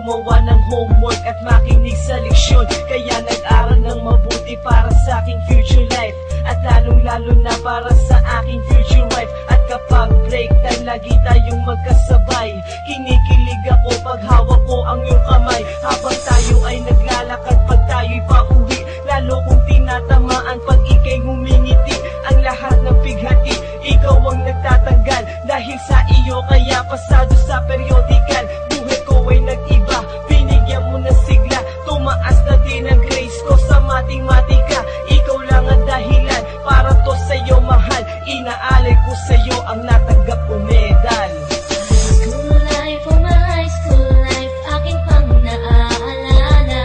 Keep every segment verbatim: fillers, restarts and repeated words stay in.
gumawa ng homework at makinig sa leksyon. Kaya nag-aral ng mabuti para sa aking future life, at lalong lalo na para sa aking future wife. At kapag break time, lagi tayong magkasabay. Kinikilig ako pag hawak ko ang iyong kamay, habang tayo ay naglalakad pag tayo'y pauwi. Lalo kong tinatamaan pag ika'y ngumingiti. Ang lahat ng pighati, ikaw ang nagtatanggal. Dahil sa iyo kaya pasado sa periodical. Buhay ko ay nag-iba, binigyan mo ng sigla. Tumaas na din ang grades ko sa matematika. Ikaw lang ang dahilan para to sa'yo mahal. Inaalay ko sa'yo ang natanggap ko medal. School life, oh my high school life, aking pang naaalala.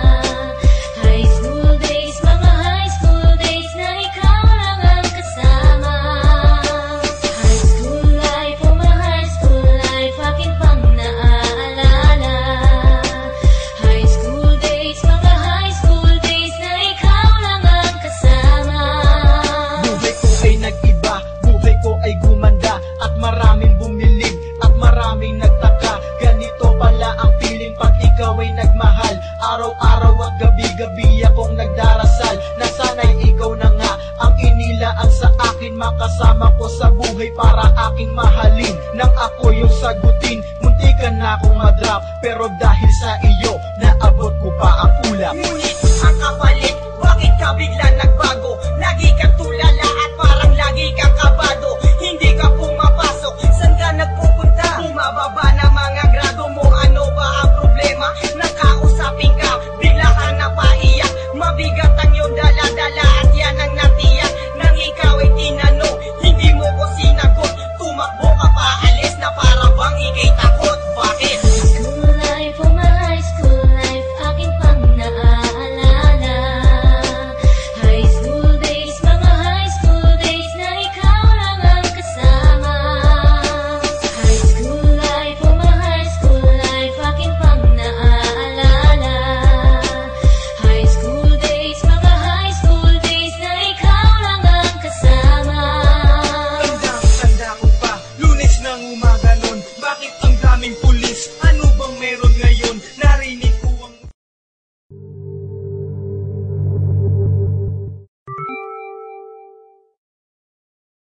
High school days, mga high school days na ikaw lang ang kasama. High school life, oh my high school life, aking pang naaalala. High school days, mga high school days na ikaw lang ang kasama. Buhay ko ay nag-iba, buhay ko ay gumanda, at maraming bumilig, at maraming nagtaka. Ganito pala ang feeling pag ikaw ay nagmahal. Araw-araw at gabi-gabi akong nagdarasal na sana'y ikaw na nga ang inilaan sa akin. Makasama ko sa buhay para aking mahalin. Nang ako yung sagutin, muntikan na akong madrop, pero dahil sa iyo, naabot ko pa ang ulap. Ngunit ang kapalit, bakit ka bigla nagbago? Lagi kang tulala at parang lagi kang kabado. Hindi ka pumapasok, saan ka nagpupunta? Bumababa na mga grado mo, ano ba ang problema? Nakausapin ka, bigla ka napaiyak. Mabigat ang iyong dala-dala at yan ang natiyak. Nang ikaw ay tinanong, hindi mo ko sinagot. Tumakbo ka pa, alis na para bang ikay takot. Bakit? School life, oh my high school life, aking pang naaalala. High school days, mga high school days na ikaw lang ang kasama. High school life, oh my high school life, aking pang naaalala. High school days, mga high school days na ikaw lang ang kasama. Tanda-tanda ko pa, Lunes ng umaga nun. Bakit ang daming pulis